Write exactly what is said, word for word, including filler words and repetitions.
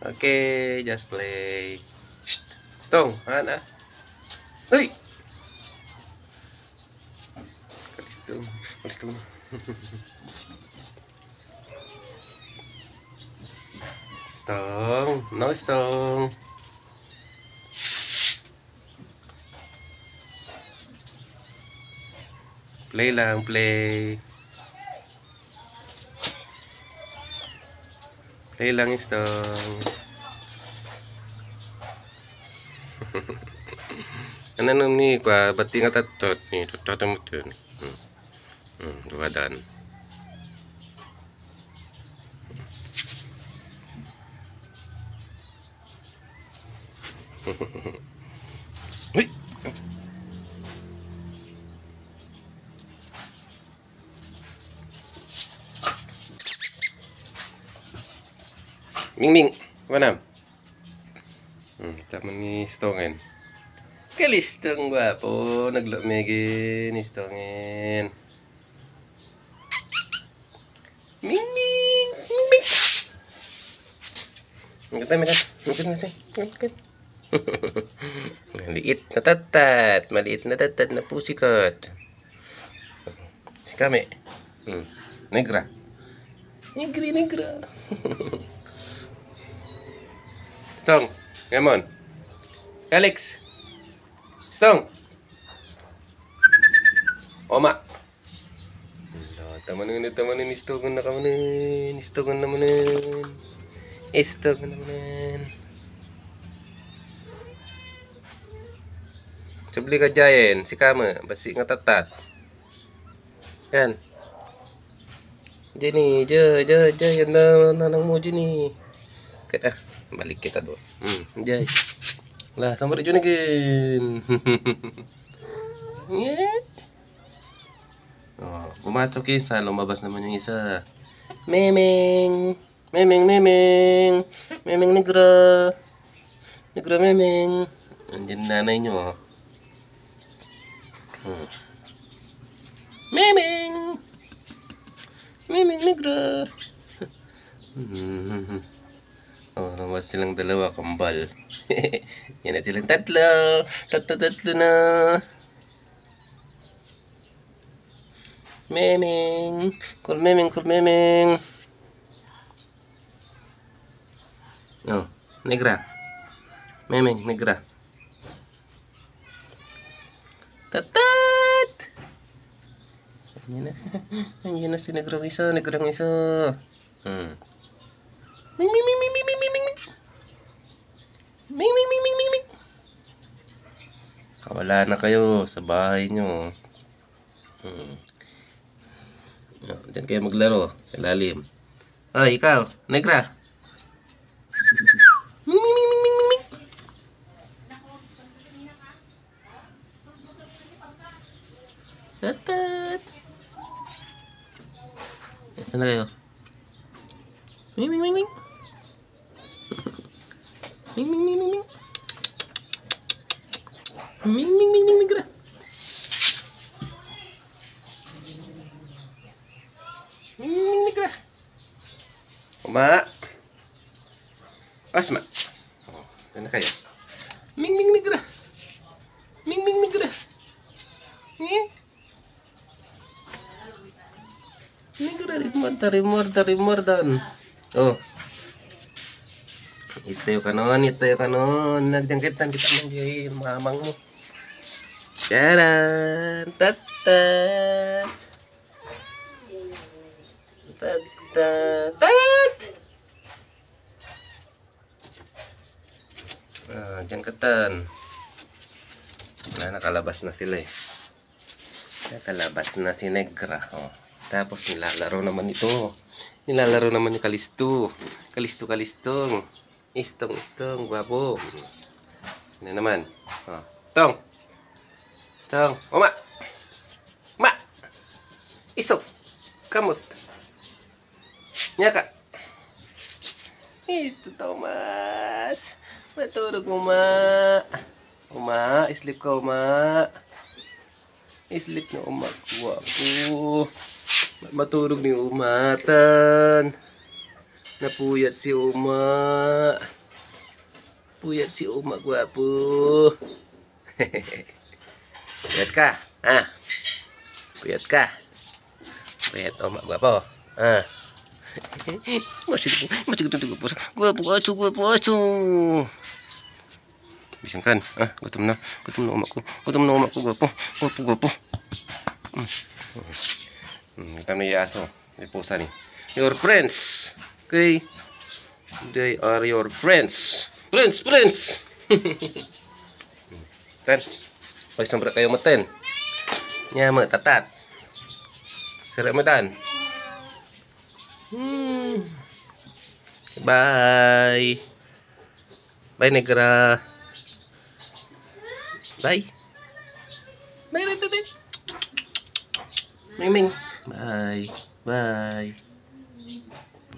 Okay, just play. Shh, Stong, mana? Uy! Kalis Stong, kalis Stong. Stong, no Stong. Play lang, play. Play lang Stong. Ano nung ni kwa bati nga tatot ni tatot mo to ni. Hmm. Hmm, duwadan. Uy! Ming Ming, mana? Hmm, tama ni Stongen. Kalistong gwapo, naglumigin ni Stongen. Ming Ming, Ming Ming. Ang ganda, maliit, maliit, maliit na tatat, maliit na tatat na pusikat. Si Kame, hmm. Negra, negri, negra. Stong, come on. Alex. Stong. Oma. Tamanin, tamanin, istogan na kamanin. Istogan na manin. Istogan na manin. Subli ka jayen, si Kama, basi nga tatat. Yan. Jenny, ja, ja, ja, yan na, nanang mo, Jenny. Kaya, balik kita doon. Hmm, jay. Lah, sampai Jun again. Yeah. Oh, pumasok isa, lumabas naman yung isa. Memeng, memeng, memeng, memeng negra, negra memeng. Andiyan nanay nyo. Oh. Hmm. Memeng, memeng negra. Hmm. Oh, naman silang dalawa, kambal. Yan na silang tatlo. Tatlo, tatlo na. Memeng. Kul memeng, kul memeng. Oh, negra. Memeng, negra. Tatat! Yan na. Yan na si negrang isa, negrang isa. Hmm. Ming ming ming ming ming ming ming ming ming ming ming ming ming ming. Kawala na kayo sa bahay nyo. Hmm. Diyan kayo maglaro sa lalim. Oh, ikaw, negra. Ming ming ming ming ming ming ming. Tatat. Saan na kayo? Ming ming ming ming. Ming ming ming ming ming. Ming ming ming ming negra. Ming ming negra. Oma. Asma. Oh, sana kayo. Ming ming negra. Ming ming negra. Eh? Negra rimorda rimorda rimordan. Oh. Ito yung kanon, ito yung kanon. Nagjangkitan kita manjay mamang mo. Charan! Tatat! Tatat! Tat! Ah, jangkitan. Wala, nakalabas na sila eh. Nakalabas na si Negra. Oh. Tapos nilalaro naman ito. Nilalaro naman ni Kalisto. Kalisto, Kalistong. Istong, istong, guwapo. Ano naman? Oh. Tong! Tong! Oma! Ma! Istong! Kamot! Nyaka! Ito, Thomas! Matulog, Uma! Uma! Sleep ka, Uma! Sleep na, Uma. Guwapo! Matulog ni Umatan! Napuyat si Uma. Puyat si Uma gwapo. Puyat ka? Ah. Puyat ka? Puyat Uma gwapo. Ah. Masih masih gitu gwapo. Gwapo acu gwapo acu. Bisa kan? Ah, gutom na. Gutom na umaku. Gutom na umaku gwapo. Gwapo gwapo. Hmm. Hmm, kita na yung aso. May pusa ni. Your friends. Okay? They are your friends. Friends, friends. Ten. Pag sombra kayo mo ten. Nya mo tatat. Sira mo tan. Hmm. Bye. Bye negra. Bye. Bye bye bye bye. Ming Ming. Bye. Bye.